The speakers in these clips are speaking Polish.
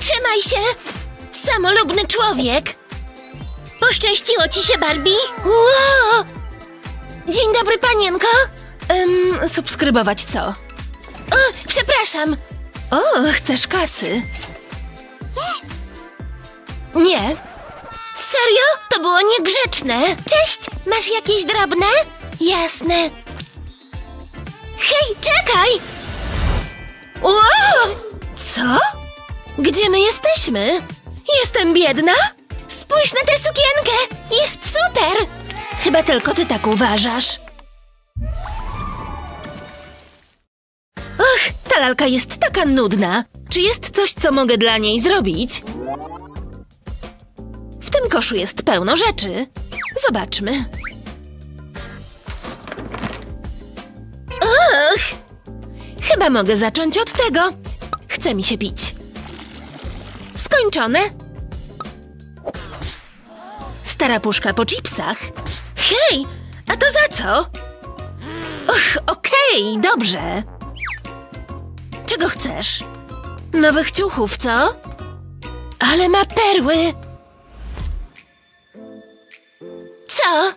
Trzymaj się! Samolubny człowiek! Poszczęściło ci się, Barbie? Wow! Dzień dobry, panienko! Subskrybować co? O, przepraszam! O, chcesz kasy? Yes! Nie. Serio? To było niegrzeczne! Cześć! Masz jakieś drobne? Jasne. Hej, czekaj! Wow! Co? Gdzie my jesteśmy? Jestem biedna? Spójrz na tę sukienkę! Jest super! Chyba tylko ty tak uważasz. Och, ta lalka jest taka nudna. Czy jest coś, co mogę dla niej zrobić? W tym koszu jest pełno rzeczy. Zobaczmy. Och! Chyba mogę zacząć od tego. Chce mi się pić. Skończone. Stara puszka po chipsach. Hej, a to za co? Och, okej, dobrze. Czego chcesz? Nowych ciuchów, co? Ale ma perły. Co?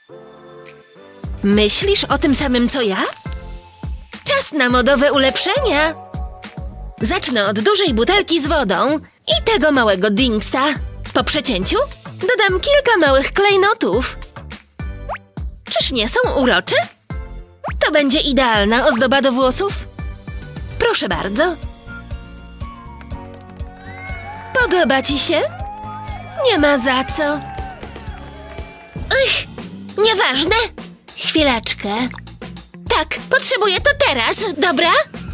Myślisz o tym samym, co ja? Czas na modowe ulepszenia. Zacznę od dużej butelki z wodą i tego małego dingsa. Po przecięciu dodam kilka małych klejnotów. Czyż nie są urocze? To będzie idealna ozdoba do włosów. Proszę bardzo. Podoba ci się? Nie ma za co. Nieważne. Chwileczkę. Tak, potrzebuję to teraz, dobra?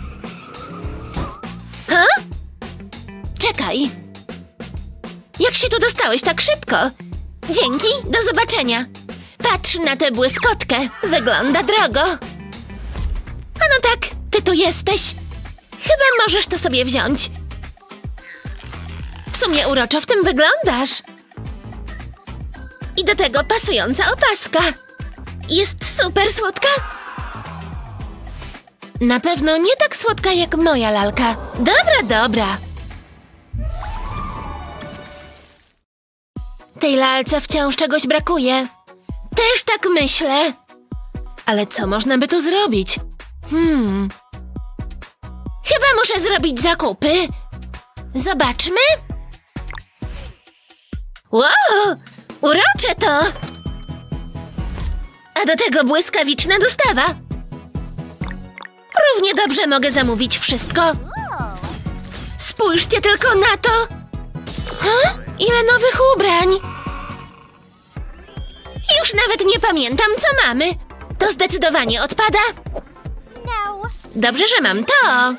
Ha? Czekaj. Jak się tu dostałeś tak szybko? Dzięki, do zobaczenia. Patrz na tę błyskotkę. Wygląda drogo. A no tak, ty tu jesteś. Chyba możesz to sobie wziąć. W sumie uroczo w tym wyglądasz. I do tego pasująca opaska. Jest super słodka. Na pewno nie tak słodka jak moja lalka. Dobra, dobra. Tej lalce wciąż czegoś brakuje. Też tak myślę. Ale co można by tu zrobić? Chyba muszę zrobić zakupy. Zobaczmy. Wow, urocze to! A do tego błyskawiczna dostawa. Równie dobrze mogę zamówić wszystko. Spójrzcie tylko na to. Ha? Ile nowych ubrań! Już nawet nie pamiętam, co mamy. To zdecydowanie odpada. Dobrze, że mam to.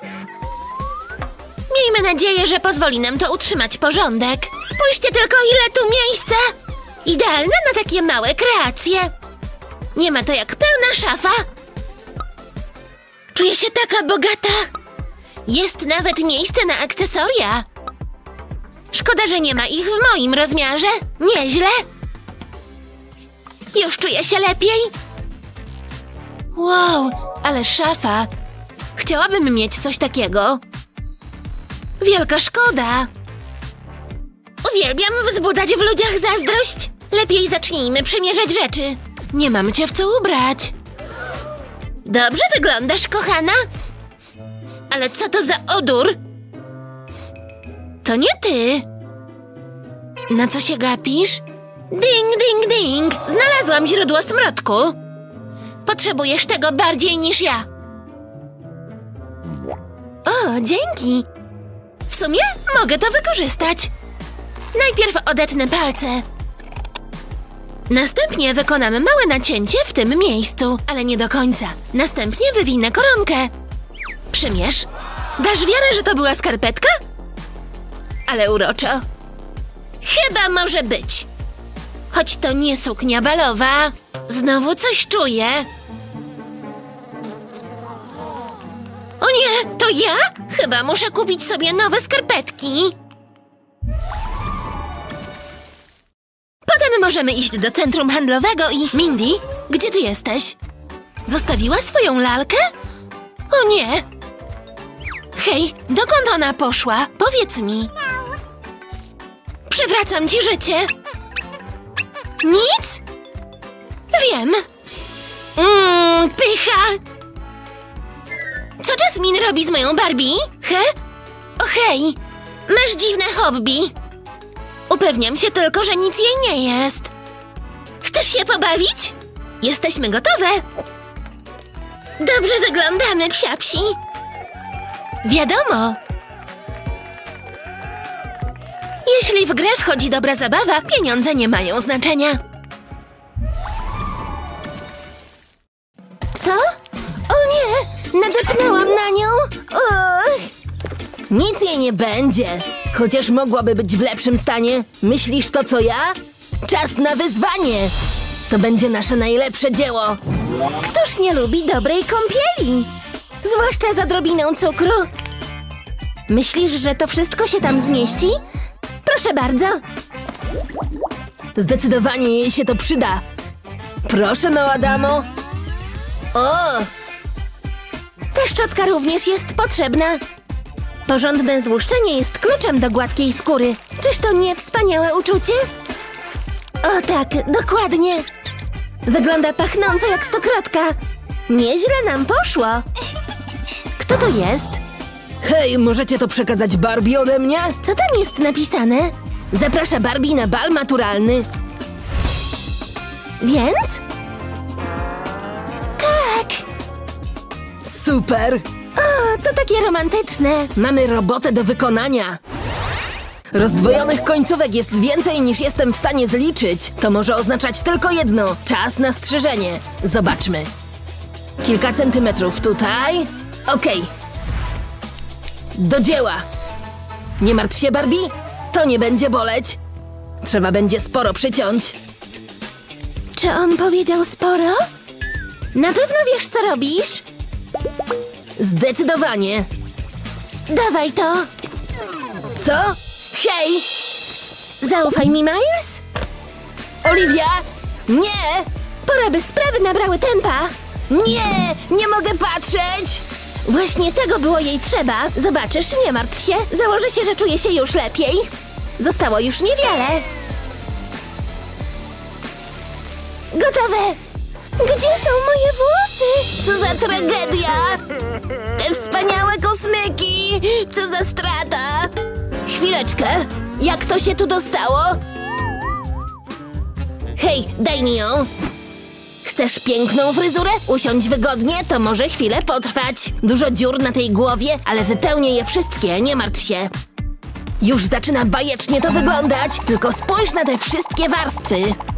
Miejmy nadzieję, że pozwoli nam to utrzymać porządek. Spójrzcie tylko, ile tu miejsca. Idealne na takie małe kreacje. Nie ma to jak pełna szafa. Czuję się taka bogata. Jest nawet miejsce na akcesoria. Szkoda, że nie ma ich w moim rozmiarze. Nieźle. Już czuję się lepiej. Wow, ale szafa. Chciałabym mieć coś takiego. Wielka szkoda. Uwielbiam wzbudzać w ludziach zazdrość. Lepiej zacznijmy przymierzać rzeczy. Nie mam cię w co ubrać. Dobrze wyglądasz, kochana. Ale co to za odór? To nie ty. Na co się gapisz? Ding, ding, ding. Znalazłam źródło smrodku. Potrzebujesz tego bardziej niż ja. O, dzięki. W sumie mogę to wykorzystać. Najpierw odetnę palce. Następnie wykonamy małe nacięcie w tym miejscu, ale nie do końca. Następnie wywinę koronkę. Przymierz. Dasz wiarę, że to była skarpetka? Ale uroczo. Chyba może być. Choć to nie suknia balowa. Znowu coś czuję. O nie, to ja? Chyba muszę kupić sobie nowe skarpetki. Potem możemy iść do centrum handlowego i... Mindy, gdzie ty jesteś? Zostawiła swoją lalkę? O nie! Hej, dokąd ona poszła? Powiedz mi. Przywracam ci życie. Nic? Wiem. Pycha. Co Jasmine robi z moją Barbie? O hej, masz dziwne hobby. Upewniam się tylko, że nic jej nie jest. Chcesz się pobawić? Jesteśmy gotowe. Dobrze wyglądamy, psiapsi. Wiadomo. Jeśli w grę wchodzi dobra zabawa, pieniądze nie mają znaczenia. Co? O nie! Nadepnęłam na nią! Nic jej nie będzie. Chociaż mogłaby być w lepszym stanie. Myślisz to, co ja? Czas na wyzwanie! To będzie nasze najlepsze dzieło. Któż nie lubi dobrej kąpieli? Zwłaszcza z odrobiną cukru. Myślisz, że to wszystko się tam zmieści? Proszę bardzo. Zdecydowanie jej się to przyda. Proszę, mała damo. O! Ta szczotka również jest potrzebna. Porządne złuszczenie jest kluczem do gładkiej skóry. Czyż to nie wspaniałe uczucie? O tak, dokładnie. Wygląda pachnąco jak stokrotka. Nieźle nam poszło. Kto to jest? Hej, możecie to przekazać Barbie ode mnie? Co tam jest napisane? Zaprasza Barbie na bal maturalny. Więc? Tak. Super! O, to takie romantyczne. Mamy robotę do wykonania. Rozdwojonych końcówek jest więcej niż jestem w stanie zliczyć. To może oznaczać tylko jedno. Czas na strzyżenie. Zobaczmy. Kilka centymetrów tutaj. Okej. Do dzieła. Nie martw się, Barbie. To nie będzie boleć. Trzeba będzie sporo przyciąć. Czy on powiedział sporo? Na pewno wiesz, co robisz? Zdecydowanie. Dawaj to. Co? Hej! Zaufaj mi, Miles. Olivia! Nie! Pora, by sprawy nabrały tempa. Nie! Nie mogę patrzeć! Właśnie tego było jej trzeba. Zobaczysz, nie martw się. Założę się, że czuje się już lepiej. Zostało już niewiele. Gotowe. Gdzie są moje włosy? Co za tragedia! Te wspaniałe kosmyki! Co za strata! Chwileczkę! Jak to się tu dostało? Hej, daj mi ją! Chcesz piękną fryzurę? Usiądź wygodnie, to może chwilę potrwać. Dużo dziur na tej głowie, ale wypełnię je wszystkie, nie martw się. Już zaczyna bajecznie to wyglądać, tylko spójrz na te wszystkie warstwy.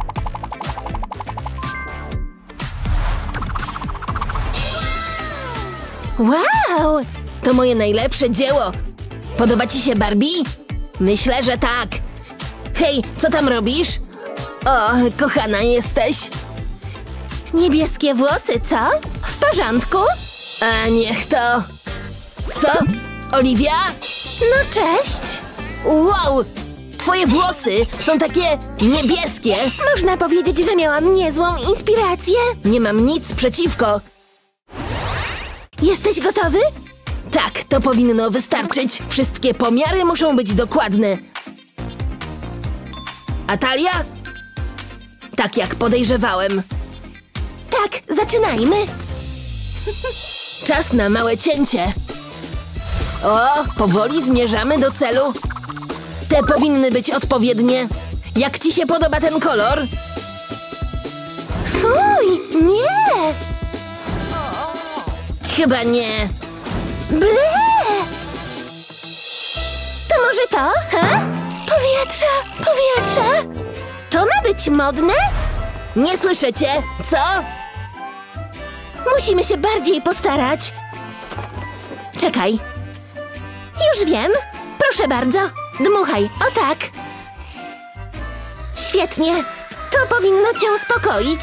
Wow! To moje najlepsze dzieło. Podoba ci się, Barbie? Myślę, że tak. Hej, co tam robisz? O, kochana jesteś. Niebieskie włosy, co? W porządku? A niech to... Co? Oliwia? No cześć! Wow! Twoje włosy są takie niebieskie. Można powiedzieć, że miałam niezłą inspirację. Nie mam nic przeciwko. Jesteś gotowy? Tak, to powinno wystarczyć. Wszystkie pomiary muszą być dokładne. A talia? Tak jak podejrzewałem. Tak, zaczynajmy. Czas na małe cięcie. O, powoli zmierzamy do celu. Te powinny być odpowiednie. Jak ci się podoba ten kolor? Fuj, nie! Chyba nie. Ble! To może to, ha? Powietrze, powietrze! To ma być modne? Nie słyszę cię. Co? Musimy się bardziej postarać. Czekaj. Już wiem. Proszę bardzo. Dmuchaj. O tak. Świetnie. To powinno cię uspokoić.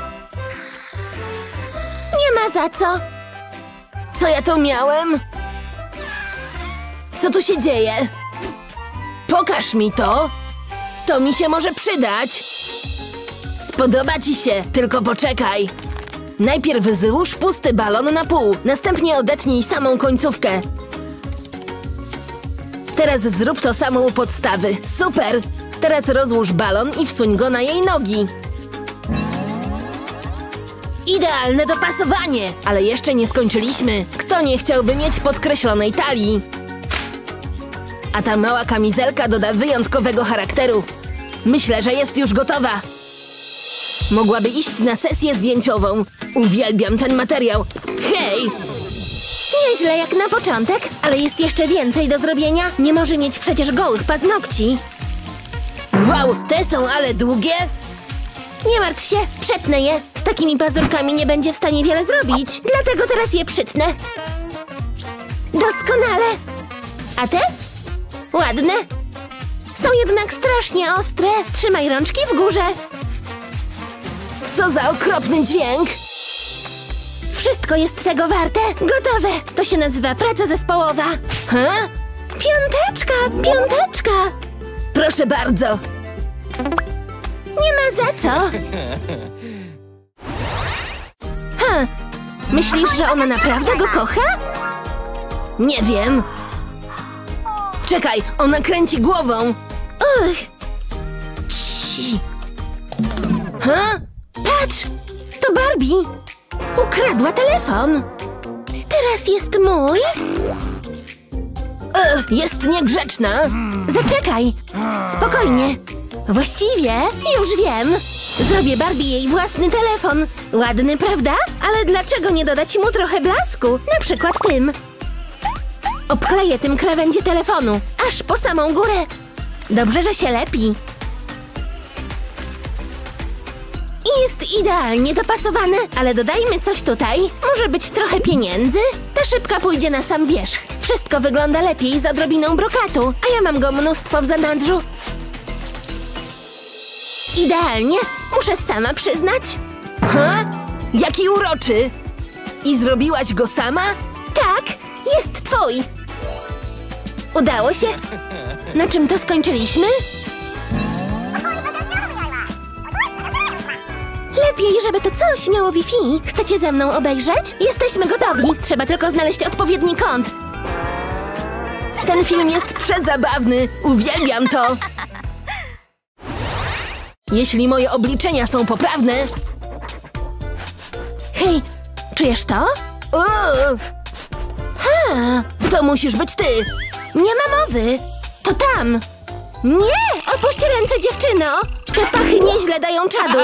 Nie ma za co. Co ja to miałem? Co tu się dzieje? Pokaż mi to. To mi się może przydać. Spodoba ci się, tylko poczekaj. Najpierw złóż pusty balon na pół, następnie odetnij samą końcówkę. Teraz zrób to samo u podstawy. Super! Teraz rozłóż balon i wsuń go na jej nogi. Idealne dopasowanie! Ale jeszcze nie skończyliśmy. Kto nie chciałby mieć podkreślonej talii? A ta mała kamizelka doda wyjątkowego charakteru. Myślę, że jest już gotowa. Mogłaby iść na sesję zdjęciową. Uwielbiam ten materiał. Hej! Nieźle jak na początek, ale jest jeszcze więcej do zrobienia. Nie może mieć przecież gołych paznokci. Wow, te są ale długie. Nie martw się, przetnę je. Z takimi pazurkami nie będzie w stanie wiele zrobić. Dlatego teraz je przytnę. Doskonale. A te? Ładne. Są jednak strasznie ostre. Trzymaj rączki w górze. Co za okropny dźwięk. Wszystko jest tego warte. Gotowe. To się nazywa praca zespołowa. Ha? Piąteczka, piąteczka. Proszę bardzo. Nie ma za co. Myślisz, że ona naprawdę go kocha? Nie wiem. Czekaj, ona kręci głową. Uch. Cii. Ha? Patrz, to Barbie. Ukradła telefon. Teraz jest mój. Jest niegrzeczna. Zaczekaj. Spokojnie. Właściwie już wiem. Zrobię Barbie jej własny telefon. Ładny, prawda? Ale dlaczego nie dodać mu trochę blasku? Na przykład tym. Obkleję tym krawędzie telefonu, aż po samą górę. Dobrze, że się lepi. I jest idealnie dopasowane, ale dodajmy coś tutaj. Może być trochę pieniędzy? Ta szybka pójdzie na sam wierzch. Wszystko wygląda lepiej z odrobiną brokatu, a ja mam go mnóstwo w zanadrzu. Idealnie, muszę sama przyznać. Ha? Jaki uroczy! I zrobiłaś go sama? Tak, jest twój. Udało się. Na czym to skończyliśmy? Lepiej, żeby to coś miało Wi-Fi. Chcecie ze mną obejrzeć? Jesteśmy gotowi. Trzeba tylko znaleźć odpowiedni kąt. Ten film jest przezabawny. Uwielbiam to. Jeśli moje obliczenia są poprawne... Hej, czujesz to? To musisz być ty. Nie ma mowy. To tam. Nie! Opuść ręce, dziewczyno! Te pachy nieźle dają czadu.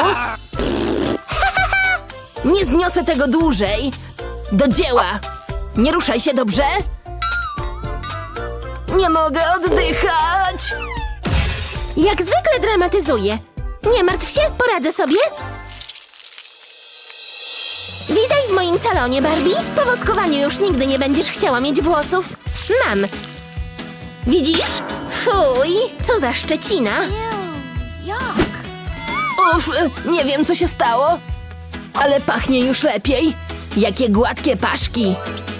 Nie zniosę tego dłużej. Do dzieła. Nie ruszaj się, dobrze? Nie mogę oddychać. Jak zwykle dramatyzuję. Nie martw się, poradzę sobie. Witaj w moim salonie, Barbie. Po woskowaniu już nigdy nie będziesz chciała mieć włosów. Mam. Widzisz? Fuj, co za szczecina. Uf, nie wiem, co się stało. Ale pachnie już lepiej. Jakie gładkie paszki.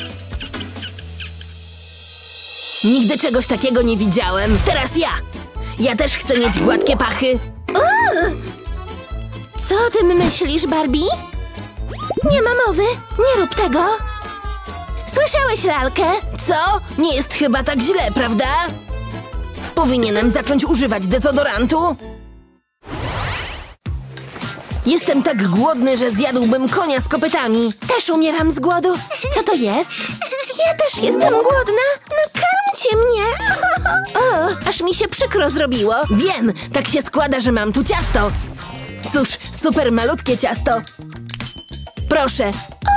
Nigdy czegoś takiego nie widziałem. Teraz ja. Ja też chcę mieć gładkie pachy. Co o tym myślisz, Barbie? Nie ma mowy, nie rób tego. Słyszałeś lalkę? Co? Nie jest chyba tak źle, prawda? Powinienem zacząć używać dezodorantu? Jestem tak głodny, że zjadłbym konia z kopytami. Też umieram z głodu. Co to jest? Ja też jestem głodna. Nakarmcie mnie. O, aż mi się przykro zrobiło. Wiem, tak się składa, że mam tu ciasto. Cóż, super malutkie ciasto. Proszę.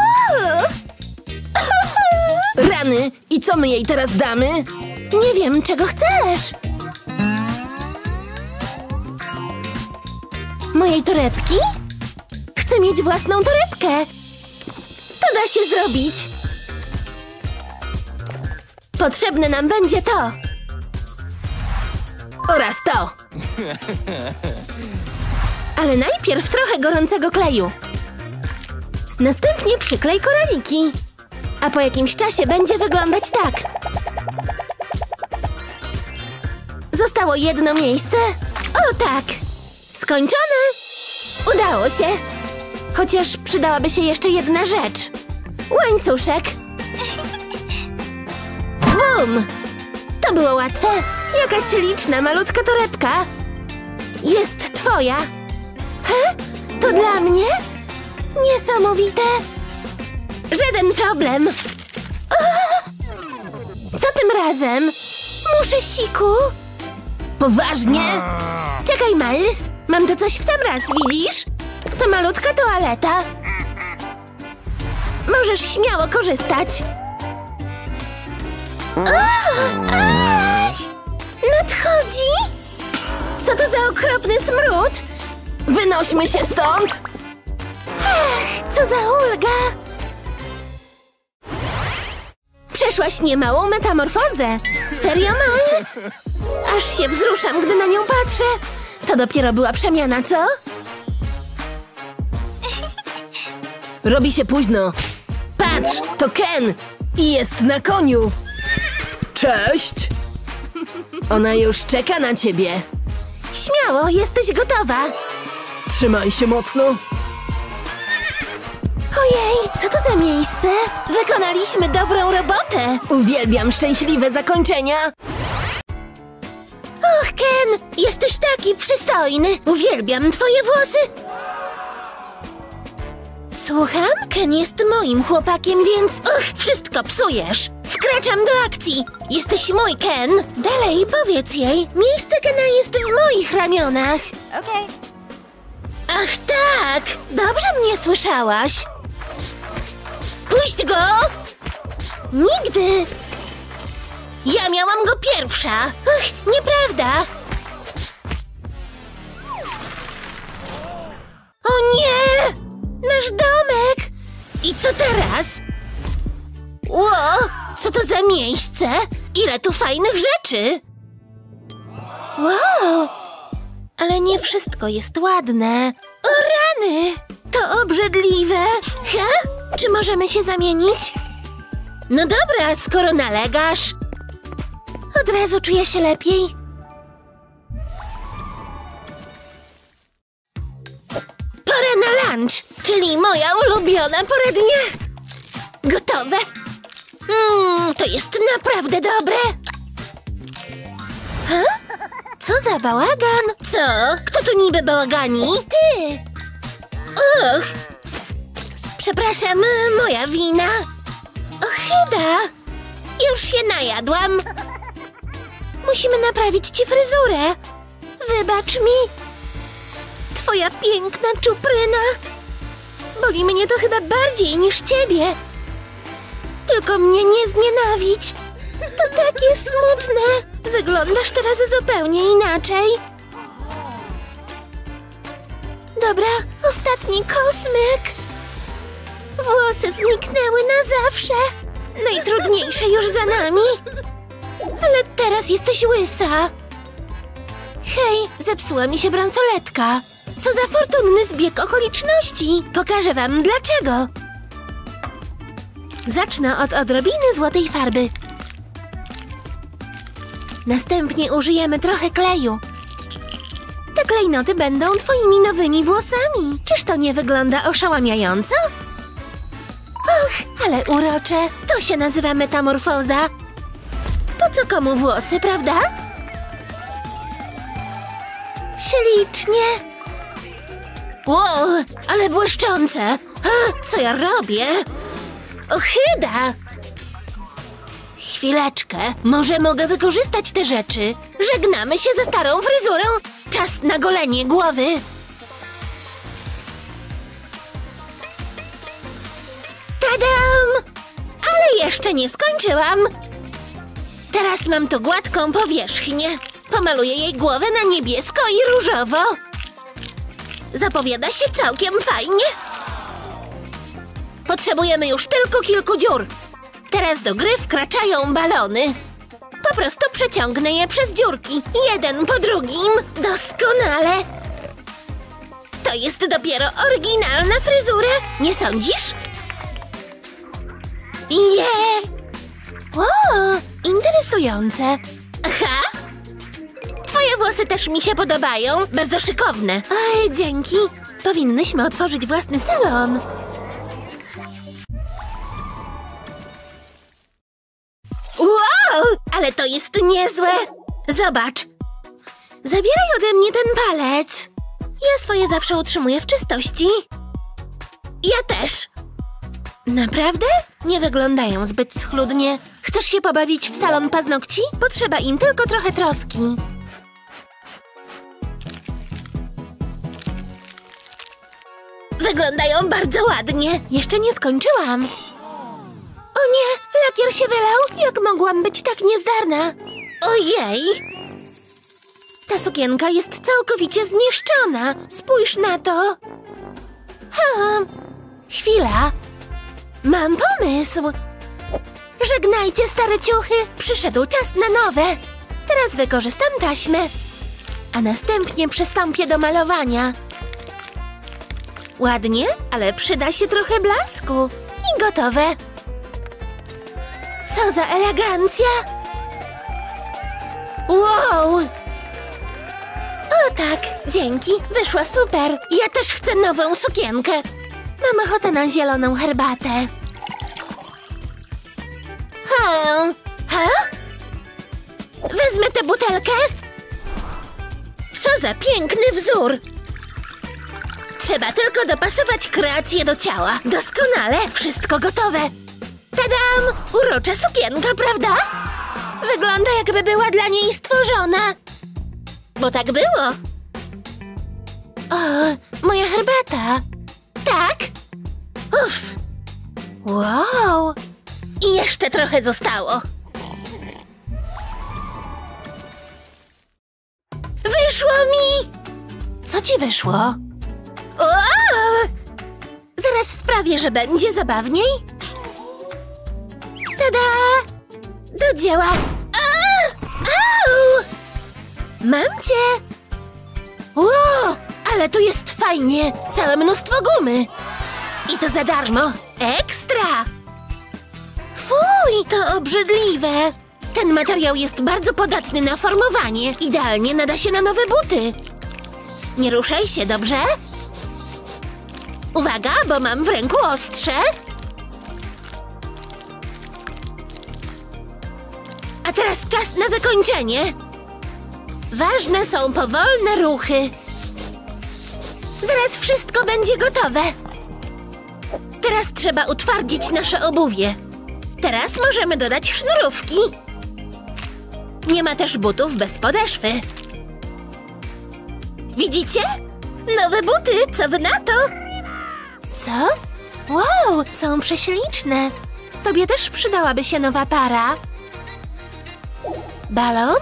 Rany, i co my jej teraz damy? Nie wiem, czego chcesz. Mojej torebki? Chcę mieć własną torebkę. To da się zrobić. Potrzebne nam będzie to. Oraz to. Ale najpierw trochę gorącego kleju. Następnie przyklej koraliki. A po jakimś czasie będzie wyglądać tak. Zostało jedno miejsce. O tak. Skończone. Udało się. Chociaż przydałaby się jeszcze jedna rzecz. Łańcuszek. Bum! To było łatwe. Jakaś liczna, malutka torebka. Jest twoja. To dla mnie? Niesamowite. Żaden problem. Co tym razem? Muszę siku. Poważnie? Czekaj, Miles. Mam tu coś w sam raz, widzisz? To malutka toaleta. Możesz śmiało korzystać. Ach! Nadchodzi? Co to za okropny smród? Wynośmy się stąd. Ach, co za ulga. Przeszłaś niemałą metamorfozę. Serio, Miles? Aż się wzruszam, gdy na nią patrzę. To dopiero była przemiana, co? Robi się późno. Patrz, to Ken i jest na koniu. Cześć. Ona już czeka na ciebie. Śmiało, jesteś gotowa. Trzymaj się mocno. Ojej, co to za miejsce? Wykonaliśmy dobrą robotę. Uwielbiam szczęśliwe zakończenia. Och, Ken, jesteś taki przystojny. Uwielbiam twoje włosy. Słucham? Ken jest moim chłopakiem, więc... wszystko psujesz. Wkraczam do akcji. Jesteś mój, Ken. Dalej, powiedz jej. Miejsce Kena jest w moich ramionach. Okej. Ach tak! Dobrze mnie słyszałaś. Puść go! Nigdy! Ja miałam go pierwsza. Ach, nieprawda. O nie! Nasz domek! I co teraz? Ło! Co to za miejsce? Ile tu fajnych rzeczy! Wow! Ale nie wszystko jest ładne. O rany! To obrzydliwe. Czy możemy się zamienić? No dobra, skoro nalegasz. Od razu czuję się lepiej. Pora na lunch, czyli moja ulubiona pora dnia. Gotowe? To jest naprawdę dobre. Co za bałagan? Co? Kto tu niby bałagani? Ty! Uch! Przepraszam, moja wina. Ochyda! Już się najadłam. Musimy naprawić ci fryzurę. Wybacz mi. Twoja piękna czupryna. Boli mnie to chyba bardziej niż ciebie. Tylko mnie nie znienawidź. To takie smutne. Wyglądasz teraz zupełnie inaczej. Dobra, ostatni kosmyk. Włosy zniknęły na zawsze. Najtrudniejsze już za nami. Ale teraz jesteś łysa. Hej, zepsuła mi się bransoletka. Co za fortunny zbieg okoliczności. Pokażę wam dlaczego. Zacznę od odrobiny złotej farby. Następnie użyjemy trochę kleju. Te klejnoty będą twoimi nowymi włosami. Czyż to nie wygląda oszałamiająco? Och, ale urocze. To się nazywa metamorfoza. Po co komu włosy, prawda? Ślicznie. Wow, ale błyszczące. Co ja robię? Ochyda! Chwileczkę, może mogę wykorzystać te rzeczy. Żegnamy się ze starą fryzurą. Czas na golenie głowy. Tadam! Ale jeszcze nie skończyłam. Teraz mam tu gładką powierzchnię. Pomaluję jej głowę na niebiesko i różowo. Zapowiada się całkiem fajnie. Potrzebujemy już tylko kilku dziur. Teraz do gry wkraczają balony. Po prostu przeciągnę je przez dziurki, jeden po drugim. Doskonale. To jest dopiero oryginalna fryzura, nie sądzisz? Wow, interesujące. Aha. Twoje włosy też mi się podobają, bardzo szykowne. Oj, dzięki. Powinnyśmy otworzyć własny salon. Wow, ale to jest niezłe. Zobacz. Zabieraj ode mnie ten palec. Ja swoje zawsze utrzymuję w czystości. Ja też. Naprawdę? Nie wyglądają zbyt schludnie. Chcesz się pobawić w salon paznokci? Potrzeba im tylko trochę troski. Wyglądają bardzo ładnie. Jeszcze nie skończyłam. O nie, lakier się wylał. Jak mogłam być tak niezdarna? Ojej. Ta sukienka jest całkowicie zniszczona. Spójrz na to. Chwila. Mam pomysł. Żegnajcie, stare ciuchy. Przyszedł czas na nowe. Teraz wykorzystam taśmę, a następnie przystąpię do malowania. Ładnie, ale przyda się trochę blasku. I gotowe. Co za elegancja! Wow! O tak, dzięki, wyszła super. Ja też chcę nową sukienkę. Mam ochotę na zieloną herbatę. Wezmę tę butelkę. Co za piękny wzór! Trzeba tylko dopasować kreację do ciała. Doskonale, wszystko gotowe. Tadam! Urocza sukienka, prawda? Wygląda, jakby była dla niej stworzona. Bo tak było. O, moja herbata. Tak? Uff. Wow. I jeszcze trochę zostało. Wyszło mi! Co ci wyszło? O! Zaraz sprawię, że będzie zabawniej. Tada! Do dzieła! Au! Mam cię! Wow! Ale tu jest fajnie! Całe mnóstwo gumy! I to za darmo! Ekstra! Fuj, to obrzydliwe! Ten materiał jest bardzo podatny na formowanie. Idealnie nada się na nowe buty. Nie ruszaj się, dobrze? Uwaga, bo mam w ręku ostrze. A teraz czas na wykończenie. Ważne są powolne ruchy. Zaraz wszystko będzie gotowe. Teraz trzeba utwardzić nasze obuwie. Teraz możemy dodać sznurówki. Nie ma też butów bez podeszwy. Widzicie? Nowe buty, co wy na to? Co? Wow, są prześliczne. Tobie też przydałaby się nowa para. Balon?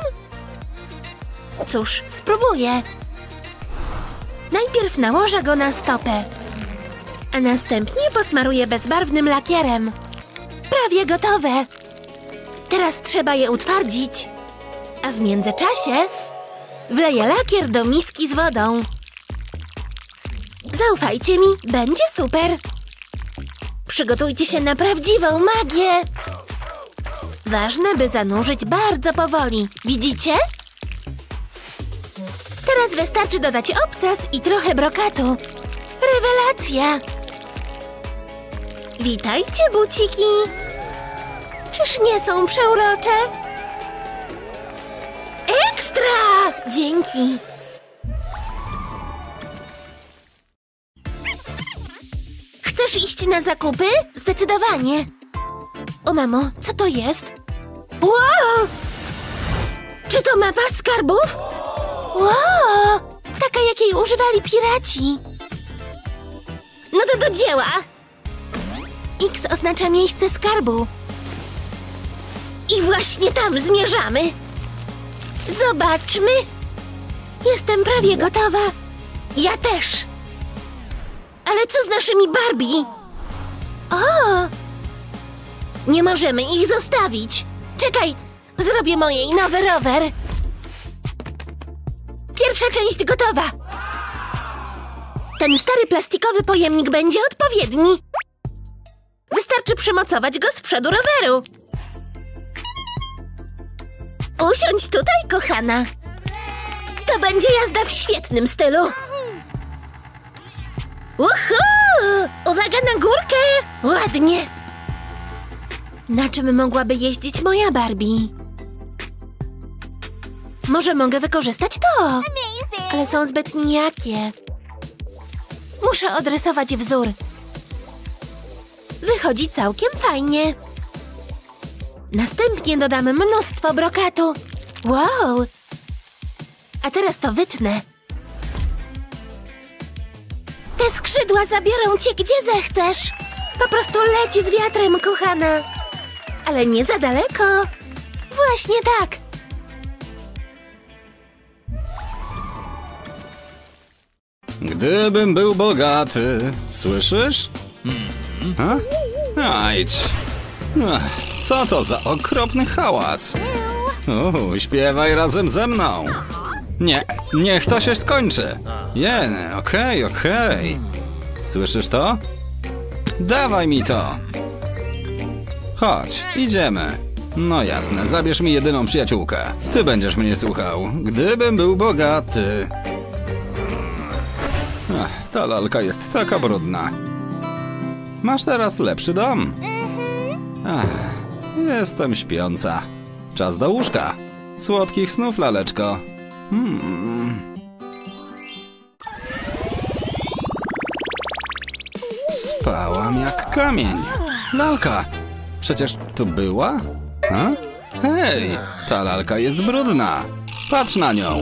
Cóż, spróbuję. Najpierw nałożę go na stopę, a następnie posmaruję bezbarwnym lakierem. Prawie gotowe. Teraz trzeba je utwardzić, a w międzyczasie wleję lakier do miski z wodą. Zaufajcie mi, będzie super. Przygotujcie się na prawdziwą magię. Ważne, by zanurzyć bardzo powoli. Widzicie? Teraz wystarczy dodać obcas i trochę brokatu. Rewelacja! Witajcie, buciki! Czyż nie są przeurocze? Ekstra! Dzięki! Chcesz iść na zakupy? Zdecydowanie! O mamo, co to jest? Wow! Czy to mapa skarbów? Wow! Taka, jakiej używali piraci. No to do dzieła! X oznacza miejsce skarbu. I właśnie tam zmierzamy. Zobaczmy. Jestem prawie gotowa. Ja też. Ale co z naszymi Barbie? O! Nie możemy ich zostawić. Czekaj, zrobię mojej nowy rower. Pierwsza część gotowa. Ten stary plastikowy pojemnik będzie odpowiedni. Wystarczy przymocować go z przodu roweru. Usiądź tutaj, kochana. To będzie jazda w świetnym stylu. Uhu! Uwaga na górkę! Ładnie. Na czym mogłaby jeździć moja Barbie? Może mogę wykorzystać to? Ale są zbyt nijakie. Muszę odrysować wzór. Wychodzi całkiem fajnie. Następnie dodamy mnóstwo brokatu. Wow! A teraz to wytnę. Te skrzydła zabiorą cię gdzie zechcesz. Po prostu leć z wiatrem, kochana. Ale nie za daleko. Właśnie tak. Gdybym był bogaty, słyszysz? Ajdź. Co to za okropny hałas? Śpiewaj razem ze mną. Nie, niech to się skończy. Okej. Słyszysz to? Dawaj mi to. Chodź, idziemy. No jasne, zabierz mi jedyną przyjaciółkę. Ty będziesz mnie słuchał. Gdybym był bogaty. Ta lalka jest taka brudna. Masz teraz lepszy dom. Jestem śpiąca. Czas do łóżka. Słodkich snów, laleczko. Spałam jak kamień. Lalka. Przecież tu była? Hej, ta lalka jest brudna. Patrz na nią.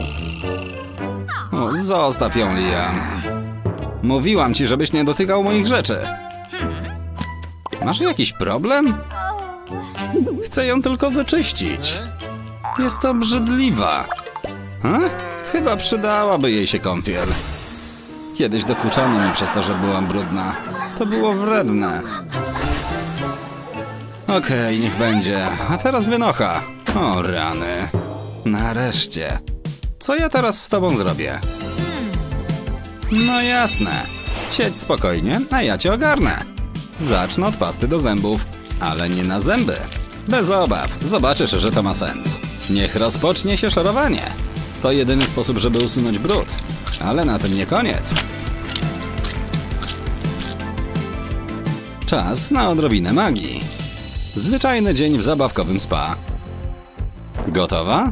Zostaw ją, Liam. Mówiłam ci, żebyś nie dotykał moich rzeczy. Masz jakiś problem? Chcę ją tylko wyczyścić. Jest obrzydliwa. Chyba przydałaby jej się kąpiel. Kiedyś dokuczano mi przez to, że byłam brudna. To było wredne. Okej, niech będzie. A teraz wynocha. O rany. Nareszcie. Co ja teraz z tobą zrobię? No jasne. Siedź spokojnie, a ja cię ogarnę. Zacznę od pasty do zębów, ale nie na zęby. Bez obaw, zobaczysz, że to ma sens. Niech rozpocznie się szorowanie. To jedyny sposób, żeby usunąć brud. Ale na tym nie koniec. Czas na odrobinę magii. Zwyczajny dzień w zabawkowym spa. Gotowa?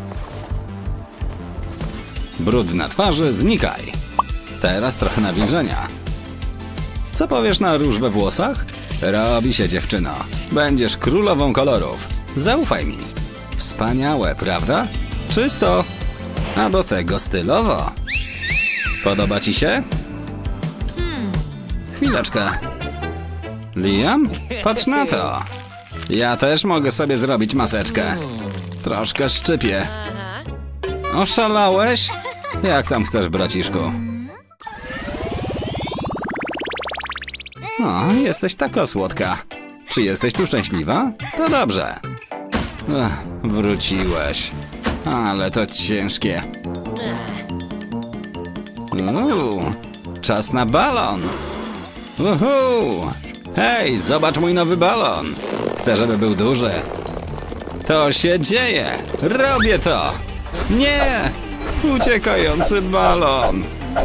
Brud na twarzy, znikaj. Teraz trochę nawilżenia. Co powiesz na róż we włosach? Robi się, dziewczyno. Będziesz królową kolorów. Zaufaj mi. Wspaniałe, prawda? Czysto. A do tego stylowo. Podoba ci się? Chwileczkę. Liam? Patrz na to. Ja też mogę sobie zrobić maseczkę. Troszkę szczypię. Oszalałeś? Jak tam chcesz, braciszku? O, jesteś taka słodka. Czy jesteś tu szczęśliwa? To dobrze. Wróciłeś. Ale to ciężkie. Czas na balon. Hej, zobacz mój nowy balon. Chcę, żeby był duży. To się dzieje. Robię to. Nie! Uciekający balon.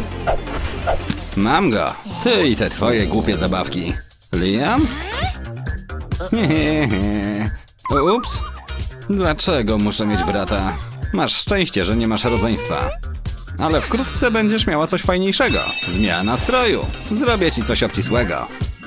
Mam go. Ty i te twoje głupie zabawki. Liam? Ups. Dlaczego muszę mieć brata? Masz szczęście, że nie masz rodzeństwa. Ale wkrótce będziesz miała coś fajniejszego. Zmiana stroju. Zrobię ci coś obcisłego.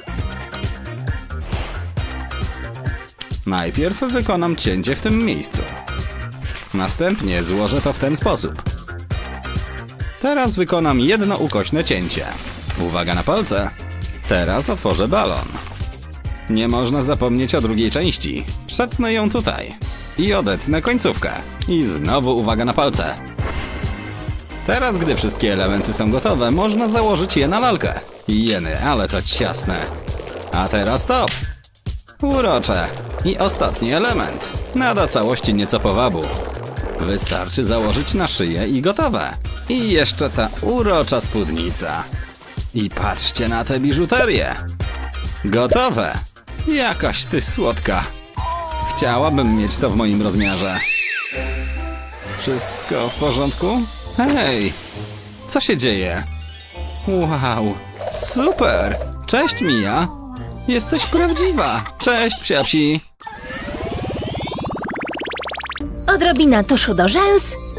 Najpierw wykonam cięcie w tym miejscu. Następnie złożę to w ten sposób. Teraz wykonam jedno ukośne cięcie. Uwaga na palce. Teraz otworzę balon. Nie można zapomnieć o drugiej części. Przetnę ją tutaj. I odetnę końcówkę. I znowu uwaga na palce. Teraz, gdy wszystkie elementy są gotowe, można założyć je na lalkę. Jeny, ale to ciasne. A teraz top. Urocze. I ostatni element. Nada całości nieco powabu. Wystarczy założyć na szyję i gotowe. I jeszcze ta urocza spódnica. I patrzcie na tę biżuterię. Gotowe. Jakaś ty słodka. Chciałabym mieć to w moim rozmiarze. Wszystko w porządku? Hej! Co się dzieje? Wow! Super! Cześć, Mia! Jesteś prawdziwa! Cześć, psiapsi! Odrobina tuszu do rzęs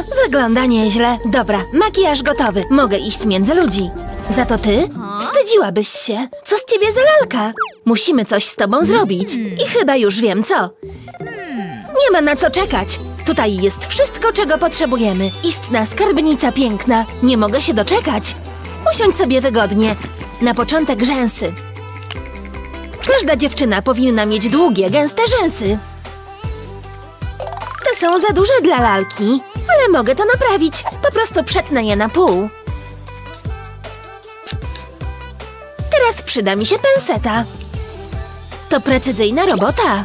Wygląda nieźle. Dobra, makijaż gotowy. Mogę iść między ludzi. Za to ty? Wstydziłabyś się. Co z ciebie za lalka? Musimy coś z tobą zrobić. I chyba już wiem co. Nie ma na co czekać. Tutaj jest wszystko, czego potrzebujemy. Istna skarbnica piękna. Nie mogę się doczekać. Usiądź sobie wygodnie. Na początek rzęsy. Każda dziewczyna powinna mieć długie, gęste rzęsy. Te są za duże dla lalki, ale mogę to naprawić. Po prostu przetnę je na pół. Teraz przyda mi się penseta. To precyzyjna robota.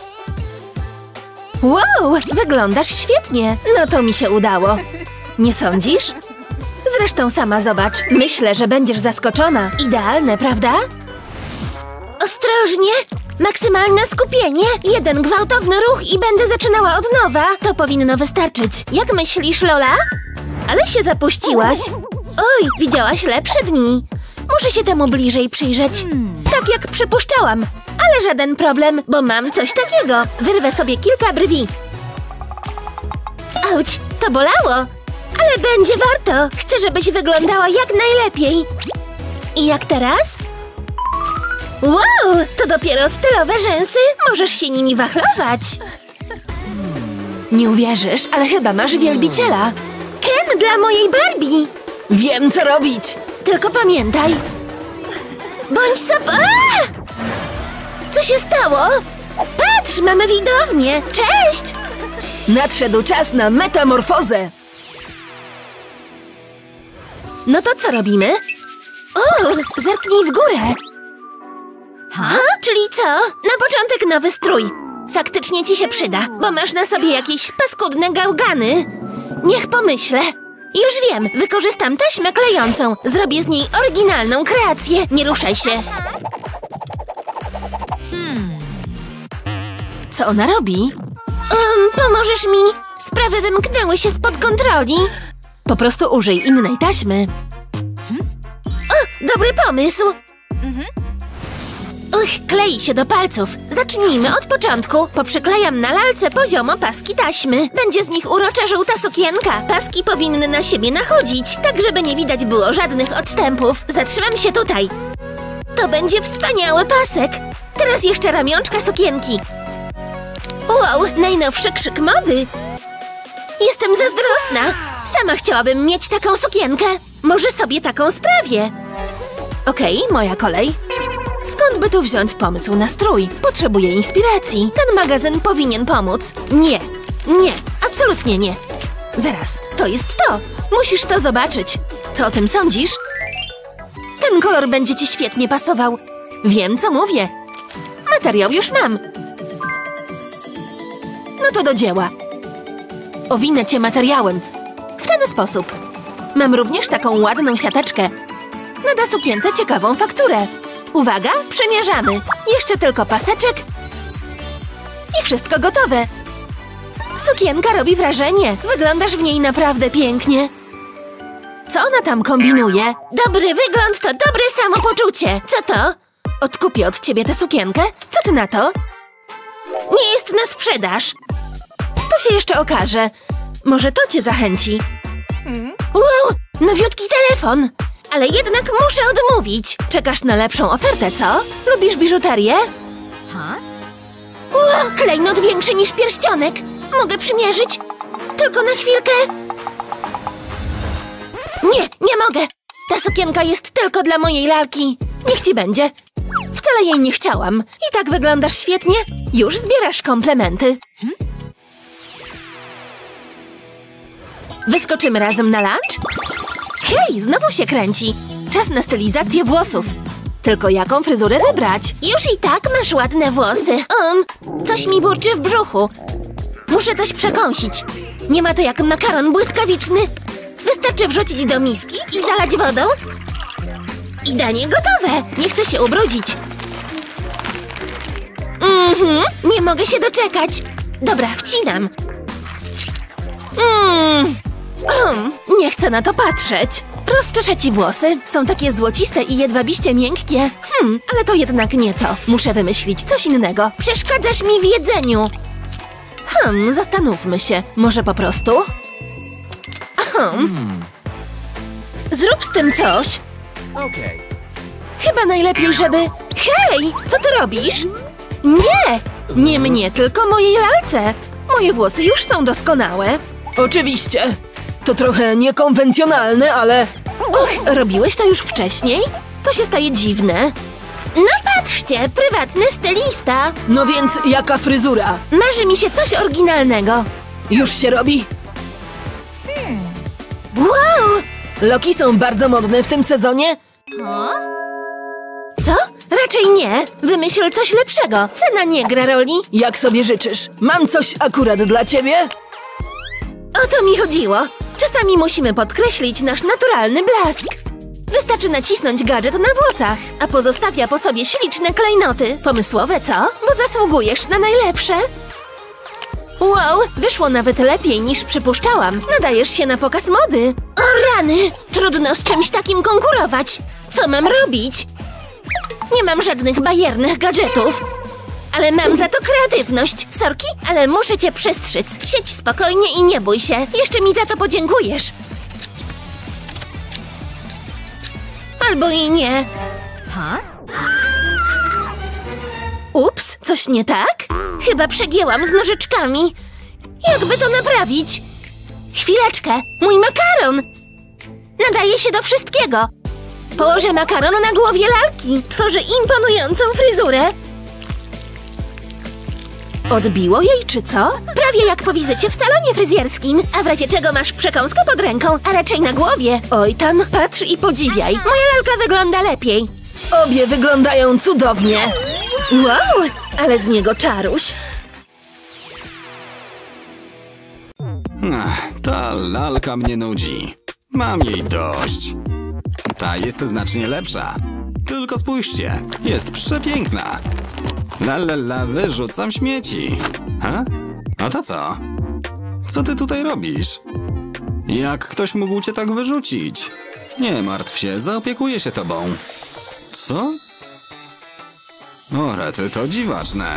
Wow, wyglądasz świetnie. No to mi się udało. Nie sądzisz? Zresztą sama zobacz. Myślę, że będziesz zaskoczona. Idealne, prawda? Ostrożnie! Maksymalne skupienie! Jeden gwałtowny ruch i będę zaczynała od nowa. To powinno wystarczyć. Jak myślisz, Lola? Ale się zapuściłaś. Oj, widziałaś lepsze dni. Muszę się temu bliżej przyjrzeć. Tak jak przypuszczałam. Ale żaden problem, bo mam coś takiego. Wyrwę sobie kilka brwi. Auć, to bolało. Ale będzie warto. Chcę, żebyś wyglądała jak najlepiej. I jak teraz? Wow, to dopiero stylowe rzęsy. Możesz się nimi wachlować. Nie uwierzysz, ale chyba masz wielbiciela. Ken dla mojej Barbie. Wiem, co robić. Tylko pamiętaj. Bądź Co się stało? Patrz, mamy widownię. Cześć! Nadszedł czas na metamorfozę. No to co robimy? O, zerknij w górę. Czyli co? Na początek nowy strój. Faktycznie ci się przyda, bo masz na sobie jakieś paskudne gałgany. Niech pomyślę. Już wiem, wykorzystam taśmę klejącą. Zrobię z niej oryginalną kreację. Nie ruszaj się. Co ona robi? Pomożesz mi? Sprawy wymknęły się spod kontroli. Po prostu użyj innej taśmy. O, dobry pomysł. Klei się do palców. Zacznijmy od początku. Poprzyklejam na lalce poziomo paski taśmy. Będzie z nich urocza żółta sukienka. Paski powinny na siebie nachodzić, tak żeby nie widać było żadnych odstępów. Zatrzymam się tutaj. To będzie wspaniały pasek. Teraz jeszcze ramionczka sukienki. Wow, najnowszy krzyk mody. Jestem zazdrosna. Sama chciałabym mieć taką sukienkę. Może sobie taką sprawię. Okej, moja kolej. Skąd by tu wziąć pomysł na strój? Potrzebuję inspiracji. Ten magazyn powinien pomóc. Nie, absolutnie nie. Zaraz, to jest to. Musisz to zobaczyć. Co o tym sądzisz? Ten kolor będzie ci świetnie pasował. Wiem, co mówię. Materiał już mam. No to do dzieła. Owinę cię materiałem. W ten sposób. Mam również taką ładną siateczkę. Nada sukience ciekawą fakturę. Uwaga, przymierzamy. Jeszcze tylko paseczek. I wszystko gotowe. Sukienka robi wrażenie. Wyglądasz w niej naprawdę pięknie. Co ona tam kombinuje? Dobry wygląd to dobre samopoczucie. Co to? Odkupię od ciebie tę sukienkę. Co ty na to? Nie jest na sprzedaż. To się jeszcze okaże. Może to cię zachęci. Wow, nowiutki telefon. Ale jednak muszę odmówić. Czekasz na lepszą ofertę, co? Lubisz biżuterię? Wow, klejnot większy niż pierścionek. Mogę przymierzyć? Tylko na chwilkę. Nie mogę. Ta sukienka jest tylko dla mojej lalki. Niech ci będzie. Wcale jej nie chciałam. I tak wyglądasz świetnie. Już zbierasz komplementy. Wyskoczymy razem na lunch? Hej, znowu się kręci. Czas na stylizację włosów. Tylko jaką fryzurę wybrać? Już i tak masz ładne włosy. Coś mi burczy w brzuchu. Muszę coś przekąsić. Nie ma to jak makaron błyskawiczny. Wystarczy wrzucić do miski i zalać wodą. I danie gotowe. Nie chcę się ubrudzić. Nie mogę się doczekać. Dobra, wcinam. Nie chcę na to patrzeć. Rozczeszę ci włosy. Są takie złociste i jedwabiście miękkie. Ale to jednak nie to. Muszę wymyślić coś innego. Przeszkadzasz mi w jedzeniu. Zastanówmy się. Może po prostu? Zrób z tym coś. Chyba najlepiej, żeby... Hej! Co ty robisz? Nie! Nie mnie, tylko mojej lalce. Moje włosy już są doskonałe. Oczywiście. To trochę niekonwencjonalne, ale... Och, robiłeś to już wcześniej? To się staje dziwne. No patrzcie, prywatny stylista. No więc jaka fryzura? Marzy mi się coś oryginalnego. Już się robi. Wow! Loki są bardzo modne w tym sezonie. Co? Raczej nie. Wymyśl coś lepszego. Cena nie gra roli. Jak sobie życzysz? Mam coś akurat dla ciebie. O to mi chodziło. Czasami musimy podkreślić nasz naturalny blask. Wystarczy nacisnąć gadżet na włosach, a pozostawia po sobie śliczne klejnoty. Pomysłowe, co? Bo zasługujesz na najlepsze. Wow, wyszło nawet lepiej niż przypuszczałam. Nadajesz się na pokaz mody. O rany! Trudno z czymś takim konkurować. Co mam robić? Nie mam żadnych bajernych gadżetów. Ale mam za to kreatywność. Sorki, ale muszę cię przestrzec. Siedź spokojnie i nie bój się. Jeszcze mi za to podziękujesz. Albo i nie. Ups, coś nie tak? Chyba przegięłam z nożyczkami. Jakby to naprawić? Chwileczkę, mój makaron! Nadaje się do wszystkiego. Położę makaron na głowie lalki. Tworzę imponującą fryzurę. Odbiło jej, czy co? Prawie jak po wizycie w salonie fryzjerskim. A w razie czego masz przekąskę pod ręką, a raczej na głowie. Oj tam, patrz i podziwiaj. Moja lalka wygląda lepiej. Obie wyglądają cudownie. Wow, ale z niego czaruś. Ta lalka mnie nudzi. Mam jej dość. Ta jest znacznie lepsza. Tylko spójrzcie, jest przepiękna. Wyrzucam śmieci. Ha? A to co? Co ty tutaj robisz? Jak ktoś mógł cię tak wyrzucić? Nie martw się, zaopiekuję się tobą. Co? O rety, to dziwaczne.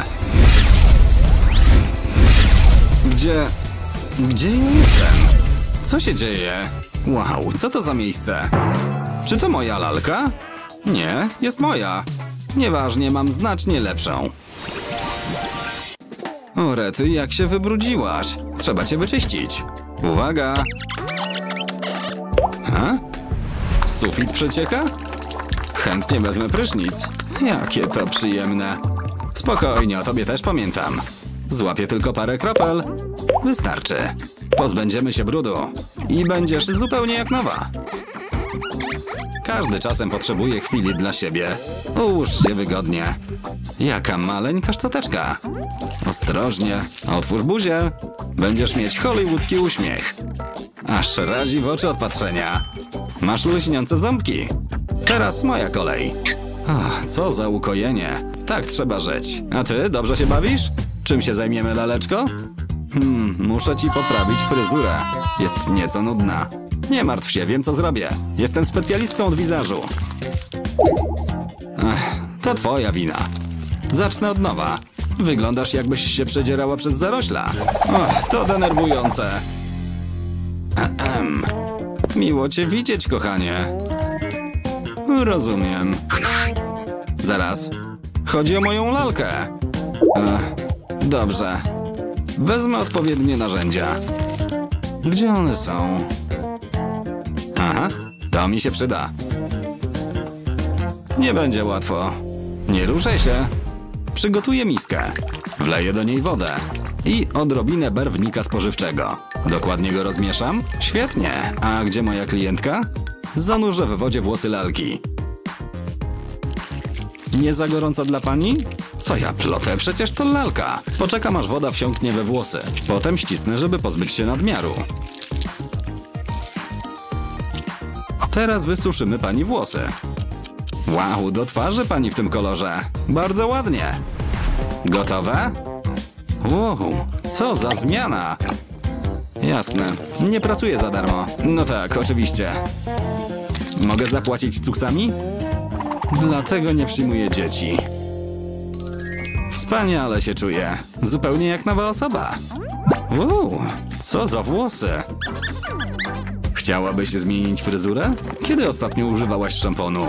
Gdzie ja jestem? Co się dzieje? Wow, co to za miejsce? Czy to moja lalka? Nie, jest moja. Nieważnie, mam znacznie lepszą. O rety, jak się wybrudziłaś. Trzeba cię wyczyścić. Uwaga! Ha? Sufit przecieka? Chętnie wezmę prysznic. Jakie to przyjemne. Spokojnie, o tobie też pamiętam. Złapię tylko parę kropel. Wystarczy. Pozbędziemy się brudu. I będziesz zupełnie jak nowa. Każdy czasem potrzebuje chwili dla siebie. Ułóż się wygodnie. Jaka maleńka szczoteczka. Ostrożnie, otwórz buzię. Będziesz mieć hollywoodzki uśmiech. Aż razi w oczy od patrzenia. Masz lśniące ząbki. Teraz moja kolej. Co za ukojenie. Tak trzeba żyć. A ty, dobrze się bawisz? Czym się zajmiemy, laleczko? Muszę ci poprawić fryzurę. Jest nieco nudna. Nie martw się, wiem co zrobię. Jestem specjalistką od wizażu. To twoja wina. Zacznę od nowa. Wyglądasz, jakbyś się przedzierała przez zarośla. To denerwujące. Miło cię widzieć, kochanie. Rozumiem. Zaraz. Chodzi o moją lalkę. Dobrze. Wezmę odpowiednie narzędzia. Gdzie one są? Aha, to mi się przyda. Nie będzie łatwo. Nie ruszaj się. Przygotuję miskę. Wleję do niej wodę. I odrobinę barwnika spożywczego. Dokładnie go rozmieszam? Świetnie. A gdzie moja klientka? Zanurzę w wodzie włosy lalki. Nie za gorąco dla pani? Co ja plotę? Przecież to lalka. Poczekam, aż woda wsiąknie we włosy. Potem ścisnę, żeby pozbyć się nadmiaru. Teraz wysuszymy pani włosy. Wow, do twarzy pani w tym kolorze. Bardzo ładnie. Gotowe? Wow, co za zmiana. Jasne, nie pracuję za darmo. No tak, oczywiście. Mogę zapłacić cuksami? Dlatego nie przyjmuję dzieci. Wspaniale się czuję. Zupełnie jak nowa osoba. Co za włosy. Chciałabyś zmienić fryzurę? Kiedy ostatnio używałaś szamponu?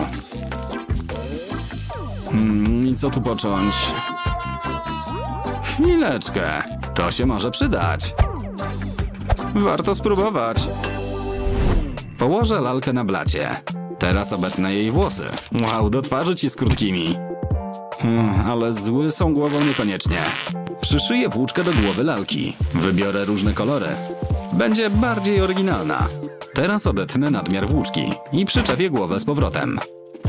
I co tu począć? Chwileczkę, to się może przydać. Warto spróbować. Położę lalkę na blacie. Teraz obetnę jej włosy. Wow, do twarzy ci z krótkimi. Ale z łysą głową niekoniecznie. Przyszyję włóczkę do głowy lalki. Wybiorę różne kolory. Będzie bardziej oryginalna. Teraz odetnę nadmiar włóczki i przyczepię głowę z powrotem.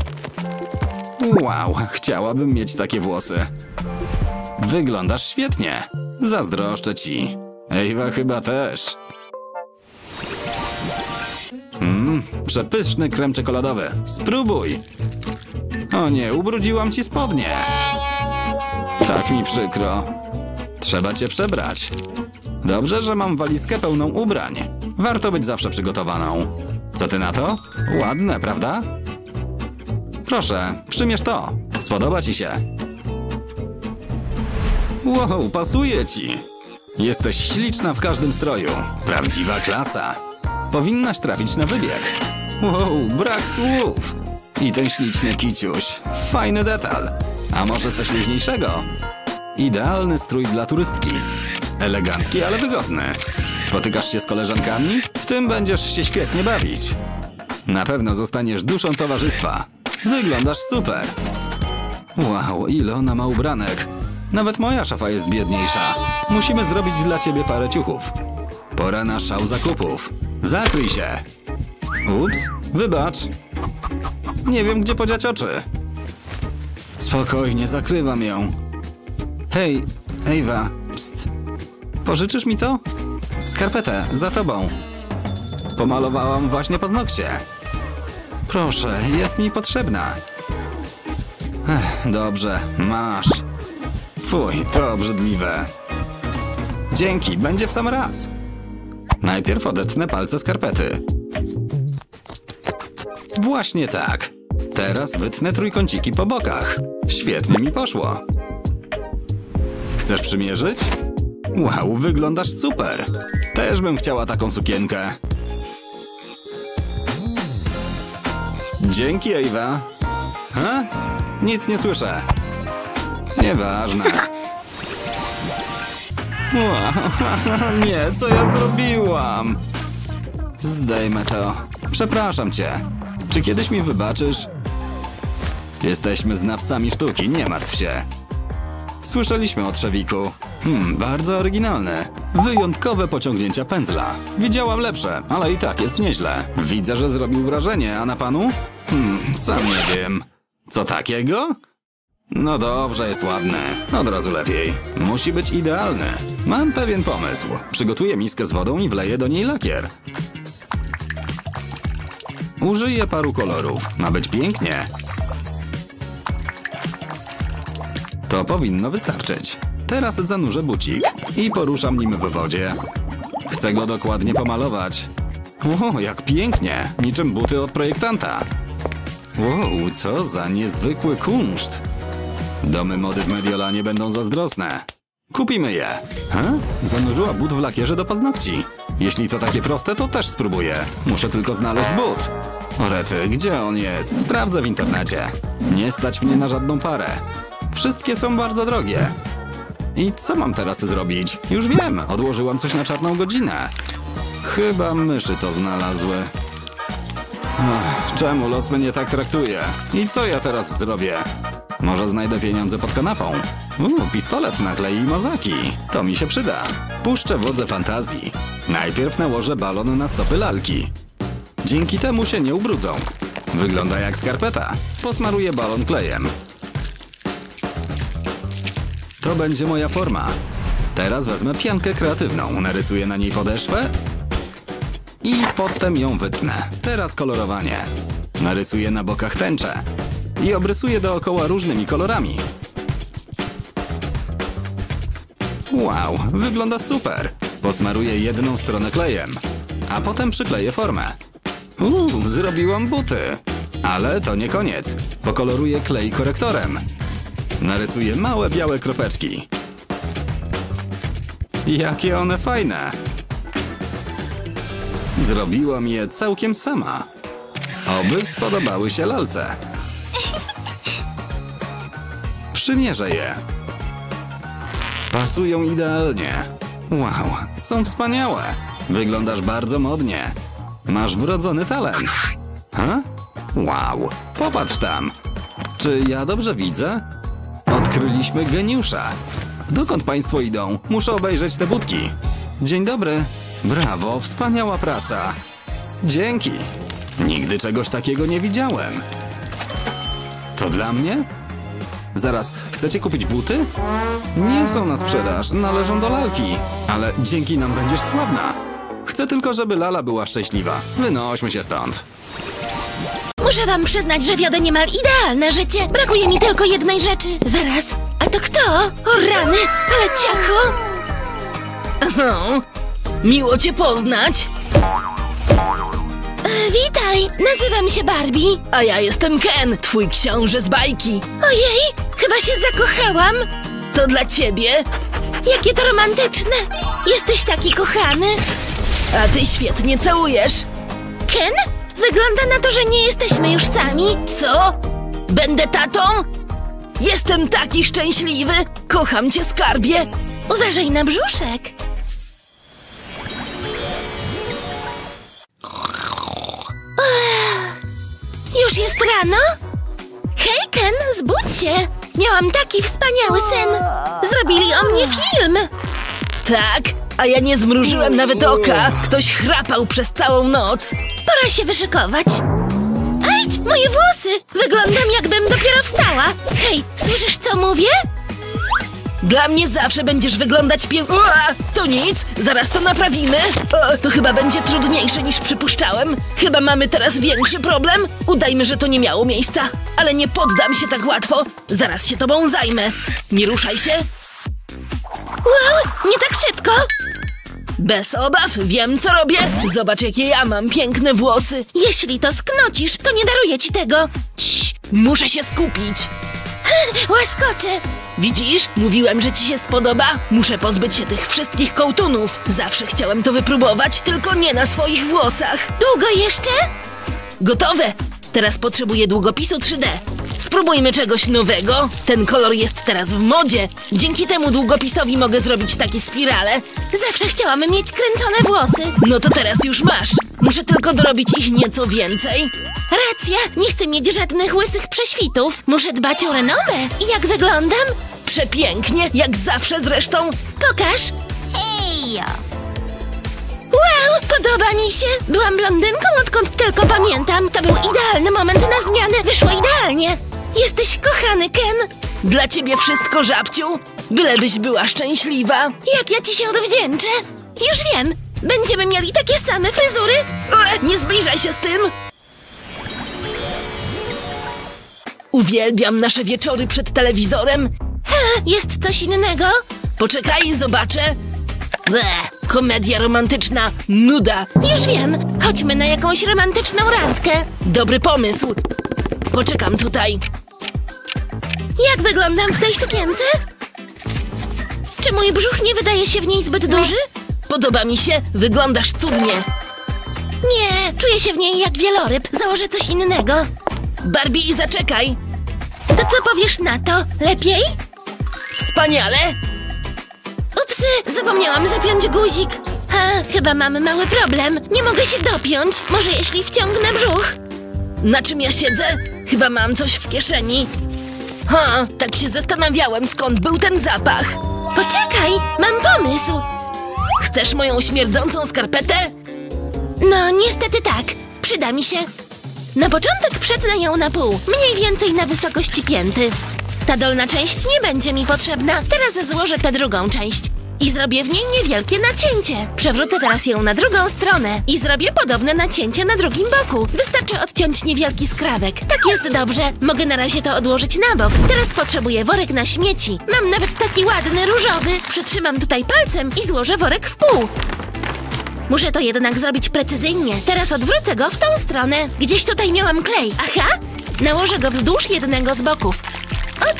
Wow, chciałabym mieć takie włosy. Wyglądasz świetnie. Zazdroszczę ci. Ewa chyba też. Przepyszny krem czekoladowy. Spróbuj. O nie, ubrudziłam ci spodnie. Tak mi przykro. Trzeba cię przebrać. Dobrze, że mam walizkę pełną ubrań. Warto być zawsze przygotowaną. Co ty na to? Ładne, prawda? Proszę, przymierz to. Spodoba ci się. Wow, pasuje ci. Jesteś śliczna w każdym stroju. Prawdziwa klasa. Powinnaś trafić na wybieg. Wow, brak słów. I ten śliczny kiciuś. Fajny detal. A może coś luźniejszego? Idealny strój dla turystki. Elegancki, ale wygodny. Spotykasz się z koleżankami? W tym będziesz się świetnie bawić. Na pewno zostaniesz duszą towarzystwa. Wyglądasz super. Wow, ile ona ma ubranek. Nawet moja szafa jest biedniejsza. Musimy zrobić dla ciebie parę ciuchów. Pora na szał zakupów. Zakryj się. Ups, wybacz. Nie wiem, gdzie podziać oczy. Spokojnie, zakrywam ją. Hej, Ewa, pst. Pożyczysz mi to? Skarpetę, za tobą. Pomalowałam właśnie paznokcie. Proszę, jest mi potrzebna. Dobrze, masz. Fuj, to obrzydliwe. Dzięki, będzie w sam raz. Najpierw odetnę palce skarpety. Właśnie tak. Teraz wytnę trójkąciki po bokach. Świetnie mi poszło. Chcesz przymierzyć? Wow, wyglądasz super. Też bym chciała taką sukienkę. Dzięki, Ewa. Ha? Nic nie słyszę. Nieważne. Nie, co ja zrobiłam? Zdejmę to. Przepraszam cię. Czy kiedyś mi wybaczysz? Jesteśmy znawcami sztuki, nie martw się. Słyszeliśmy o trzewiku. Bardzo oryginalny. Wyjątkowe pociągnięcia pędzla. Widziałam lepsze, ale i tak jest nieźle. Widzę, że zrobił wrażenie, a na panu? Sam nie wiem. Co takiego? No dobrze, jest ładny. Od razu lepiej. Musi być idealny. Mam pewien pomysł. Przygotuję miskę z wodą i wleję do niej lakier. Użyję paru kolorów. Ma być pięknie. To powinno wystarczyć. Teraz zanurzę bucik i poruszam nim w wodzie. Chcę go dokładnie pomalować. O, jak pięknie! Niczym buty od projektanta. Wow, co za niezwykły kunszt. Domy mody w Mediolanie będą zazdrosne. Kupimy je. Zanurzyła but w lakierze do paznokci. Jeśli to takie proste, to też spróbuję. Muszę tylko znaleźć but. O rety, gdzie on jest? Sprawdzę w internecie. Nie stać mnie na żadną parę. Wszystkie są bardzo drogie. I co mam teraz zrobić? Już wiem, odłożyłam coś na czarną godzinę. Chyba myszy to znalazły. Czemu los mnie tak traktuje? I co ja teraz zrobię? Może znajdę pieniądze pod kanapą? Pistolet naklei i mazaki. To mi się przyda. Puszczę wodze fantazji. Najpierw nałożę balon na stopy lalki. Dzięki temu się nie ubrudzą. Wygląda jak skarpeta. Posmaruję balon klejem. To będzie moja forma. Teraz wezmę piankę kreatywną. Narysuję na niej podeszwę i potem ją wytnę. Teraz kolorowanie. Narysuję na bokach tęczę i obrysuję dookoła różnymi kolorami. Wow, wygląda super. Posmaruję jedną stronę klejem, a potem przykleję formę. Zrobiłam buty. Ale to nie koniec. Pokoloruję klej korektorem. Narysuję małe białe kropeczki. Jakie one fajne. Zrobiłam je całkiem sama. Oby spodobały się lalce. Przymierzę je. Pasują idealnie. Wow, są wspaniałe. Wyglądasz bardzo modnie. Masz wrodzony talent. Ha? Wow, popatrz tam. Czy ja dobrze widzę? Odkryliśmy geniusza. Dokąd państwo idą? Muszę obejrzeć te budki. Dzień dobry. Brawo, wspaniała praca. Dzięki. Nigdy czegoś takiego nie widziałem. To dla mnie? Zaraz, chcecie kupić buty? Nie są na sprzedaż, należą do lalki. Ale dzięki nam będziesz sławna. Chcę tylko, żeby Lala była szczęśliwa. Wynośmy się stąd. Muszę wam przyznać, że wiodę niemal idealne życie. Brakuje mi tylko jednej rzeczy. Zaraz, a to kto? O rany, ale ciacho! Miło cię poznać. Witaj, nazywam się Barbie. A ja jestem Ken, twój książę z bajki. Ojej, chyba się zakochałam. To dla ciebie. Jakie to romantyczne. Jesteś taki kochany. A ty świetnie całujesz. Ken? Wygląda na to, że nie jesteśmy już sami. Co? Będę tatą? Jestem taki szczęśliwy. Kocham cię, skarbie. Uważaj na brzuszek. Już jest rano? Hej, Ken, zbudź się. Miałam taki wspaniały sen. Zrobili o mnie film. Tak, a ja nie zmrużyłem nawet oka. Ktoś chrapał przez całą noc. Pora się wyszykować. Ajdź, moje włosy. Wyglądam, jakbym dopiero wstała. Hej, słyszysz, co mówię? Dla mnie zawsze będziesz wyglądać To nic, zaraz to naprawimy. To chyba będzie trudniejsze niż przypuszczałem. Chyba mamy teraz większy problem. Udajmy, że to nie miało miejsca. Ale nie poddam się tak łatwo. Zaraz się tobą zajmę. Nie ruszaj się. Wow, nie tak szybko. Bez obaw, wiem co robię. Zobacz, jakie ja mam piękne włosy. Jeśli to sknocisz, to nie daruję ci tego. Cii, muszę się skupić. Łaskoczę. Widzisz? Mówiłem, że ci się spodoba. Muszę pozbyć się tych wszystkich kołtunów. Zawsze chciałem to wypróbować, tylko nie na swoich włosach. Długo jeszcze? Gotowe! Teraz potrzebuję długopisu 3D. Spróbujmy czegoś nowego. Ten kolor jest teraz w modzie. Dzięki temu długopisowi mogę zrobić takie spirale. Zawsze chciałam mieć kręcone włosy. No to teraz już masz. Muszę tylko dorobić ich nieco więcej. Racja, nie chcę mieć żadnych łysych prześwitów. Muszę dbać o renomę. I jak wyglądam? Przepięknie, jak zawsze zresztą. Pokaż. Wow, podoba mi się. Byłam blondynką, odkąd tylko pamiętam. To był idealny moment na zmianę. Wyszło idealnie. Jesteś kochany, Ken. Dla ciebie wszystko, żabciu. Bylebyś była szczęśliwa. Jak ja ci się odwdzięczę? Już wiem. Będziemy mieli takie same fryzury. Nie zbliżaj się z tym. Uwielbiam nasze wieczory przed telewizorem. Jest coś innego? Poczekaj, zobaczę. Komedia romantyczna, nuda. Już wiem. Chodźmy na jakąś romantyczną randkę. Dobry pomysł. Poczekam tutaj. Jak wyglądam w tej sukience? Czy mój brzuch nie wydaje się w niej zbyt duży? Podoba mi się, wyglądasz cudnie. Nie, czuję się w niej jak wieloryb. Założę coś innego. Barbie, zaczekaj. To co powiesz na to? Lepiej? Wspaniale. Upsy, zapomniałam zapiąć guzik. Chyba mamy mały problem. Nie mogę się dopiąć. Może jeśli wciągnę brzuch? Na czym ja siedzę? Chyba mam coś w kieszeni. Tak się zastanawiałem, skąd był ten zapach. Poczekaj, mam pomysł. Chcesz moją śmierdzącą skarpetę? No, niestety tak. Przyda mi się. Na początek przetnę ją na pół, mniej więcej na wysokości pięty. Ta dolna część nie będzie mi potrzebna. Teraz złożę tę drugą część i zrobię w niej niewielkie nacięcie. Przewrócę teraz ją na drugą stronę i zrobię podobne nacięcie na drugim boku. Wystarczy odciąć niewielki skrawek. Tak jest dobrze. Mogę na razie to odłożyć na bok. Teraz potrzebuję worek na śmieci. Mam nawet taki ładny, różowy. Przytrzymam tutaj palcem i złożę worek w pół. Muszę to jednak zrobić precyzyjnie. Teraz odwrócę go w tą stronę. Gdzieś tutaj miałam klej. Aha! Nałożę go wzdłuż jednego z boków. O tak!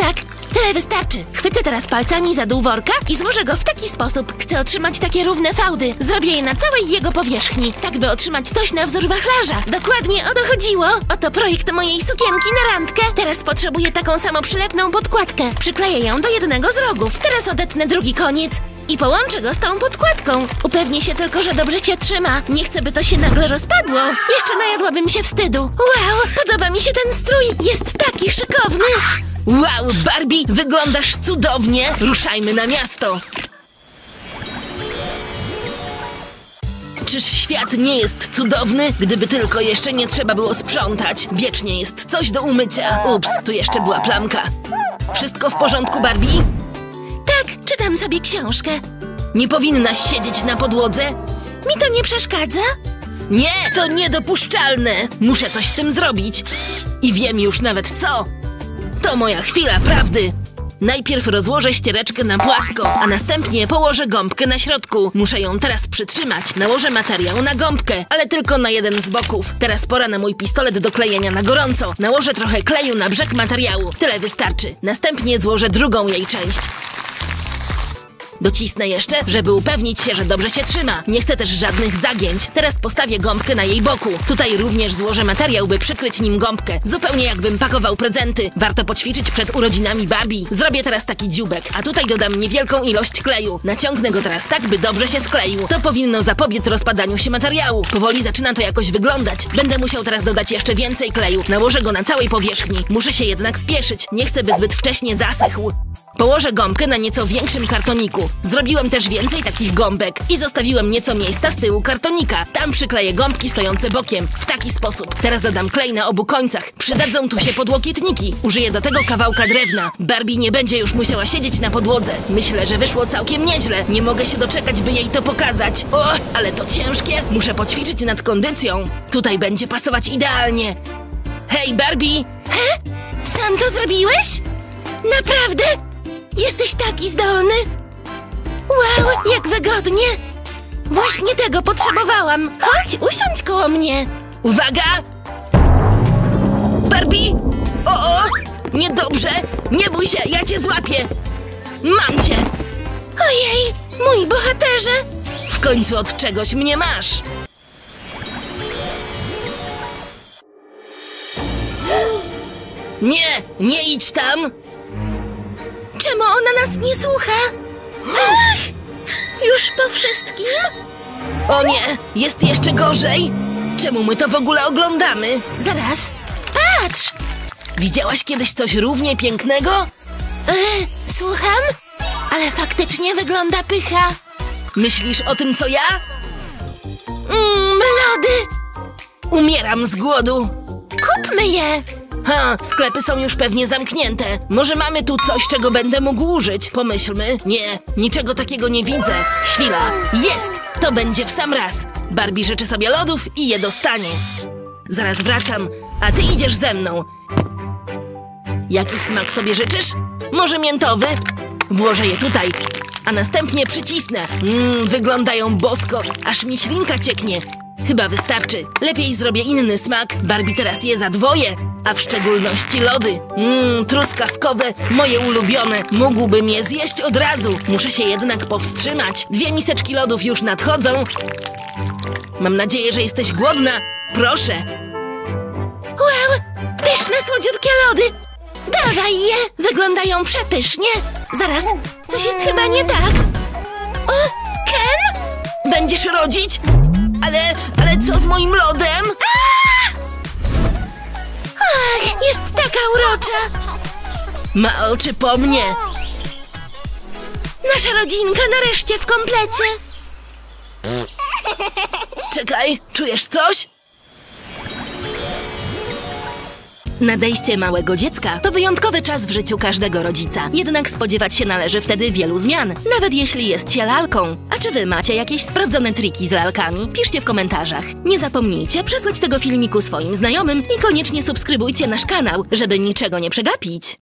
Tyle wystarczy. Chwycę teraz palcami za dół worka i złożę go w taki sposób. Chcę otrzymać takie równe fałdy. Zrobię je na całej jego powierzchni, tak by otrzymać coś na wzór wachlarza. Dokładnie o to chodziło. Oto projekt mojej sukienki na randkę. Teraz potrzebuję taką samą przylepną podkładkę. Przykleję ją do jednego z rogów. Teraz odetnę drugi koniec i połączę go z tą podkładką. Upewnię się tylko, że dobrze się trzyma. Nie chcę, by to się nagle rozpadło. Jeszcze najadłabym się wstydu. Wow, podoba mi się ten strój. Jest taki szykowny. Wow, Barbie, wyglądasz cudownie. Ruszajmy na miasto. Czyż świat nie jest cudowny? Gdyby tylko jeszcze nie trzeba było sprzątać. Wiecznie jest coś do umycia. Ups, tu jeszcze była plamka. Wszystko w porządku, Barbie? Tak, czytam sobie książkę. Nie powinnaś siedzieć na podłodze? Mi to nie przeszkadza? Nie, to niedopuszczalne. Muszę coś z tym zrobić. I wiem już nawet co. To moja chwila prawdy. Najpierw rozłożę ściereczkę na płasko, a następnie położę gąbkę na środku. Muszę ją teraz przytrzymać. Nałożę materiał na gąbkę, ale tylko na jeden z boków. Teraz pora na mój pistolet do klejenia na gorąco. Nałożę trochę kleju na brzeg materiału. Tyle wystarczy. Następnie złożę drugą jej część. Docisnę jeszcze, żeby upewnić się, że dobrze się trzyma. Nie chcę też żadnych zagięć. Teraz postawię gąbkę na jej boku. Tutaj również złożę materiał, by przykryć nim gąbkę. Zupełnie jakbym pakował prezenty. Warto poćwiczyć przed urodzinami Barbie. Zrobię teraz taki dzióbek, a tutaj dodam niewielką ilość kleju. Naciągnę go teraz tak, by dobrze się skleił. To powinno zapobiec rozpadaniu się materiału. Powoli zaczyna to jakoś wyglądać. Będę musiał teraz dodać jeszcze więcej kleju. Nałożę go na całej powierzchni. Muszę się jednak spieszyć. Nie chcę, by zbyt wcześnie zasechł. Położę gąbkę na nieco większym kartoniku. Zrobiłem też więcej takich gąbek i zostawiłem nieco miejsca z tyłu kartonika. Tam przykleję gąbki stojące bokiem. W taki sposób. Teraz dodam klej na obu końcach. Przydadzą tu się podłokietniki. Użyję do tego kawałka drewna. Barbie nie będzie już musiała siedzieć na podłodze. Myślę, że wyszło całkiem nieźle. Nie mogę się doczekać, by jej to pokazać. O, ale to ciężkie. Muszę poćwiczyć nad kondycją. Tutaj będzie pasować idealnie. Hej, Barbie! He? Sam to zrobiłeś? Naprawdę? Jesteś taki zdolny? Wow, jak wygodnie! Właśnie tego potrzebowałam. Chodź, usiądź koło mnie. Uwaga! Barbie! O! Niedobrze! Nie bój się, ja cię złapię! Mam cię! Ojej, mój bohaterze! W końcu od czegoś mnie masz! Nie! Nie idź tam! Czemu ona nas nie słucha? Ach! Już po wszystkim? O nie! Jest jeszcze gorzej! Czemu my to w ogóle oglądamy? Zaraz, patrz! Widziałaś kiedyś coś równie pięknego? Słucham? Ale faktycznie wygląda pycha. Myślisz o tym, co ja? Lody! Umieram z głodu! Kupmy je! Ha, sklepy są już pewnie zamknięte. Może mamy tu coś, czego będę mógł użyć? Pomyślmy. Nie, niczego takiego nie widzę. Chwila. Jest! To będzie w sam raz. Barbie życzy sobie lodów i je dostanie. Zaraz wracam, a ty idziesz ze mną. Jaki smak sobie życzysz? Może miętowy? Włożę je tutaj, a następnie przycisnę. Wyglądają bosko, aż mi ślinka cieknie. Chyba wystarczy. Lepiej zrobię inny smak. Barbie teraz je za dwoje, a w szczególności lody. Truskawkowe, moje ulubione. Mógłbym je zjeść od razu. Muszę się jednak powstrzymać. 2 miseczki lodów już nadchodzą. Mam nadzieję, że jesteś głodna. Proszę. Wow, pyszne, słodziutkie lody! Dawaj je! Wyglądają przepysznie. Zaraz, coś jest chyba nie tak. O, Ken? Będziesz rodzić? Ale co z moim lodem? Ach, jest taka urocza. Ma oczy po mnie. Nasza rodzinka nareszcie w komplecie. Czekaj, czujesz coś? Nadejście małego dziecka to wyjątkowy czas w życiu każdego rodzica. Jednak spodziewać się należy wtedy wielu zmian, nawet jeśli jest się lalką. A czy wy macie jakieś sprawdzone triki z lalkami? Piszcie w komentarzach. Nie zapomnijcie przesłać tego filmiku swoim znajomym i koniecznie subskrybujcie nasz kanał, żeby niczego nie przegapić.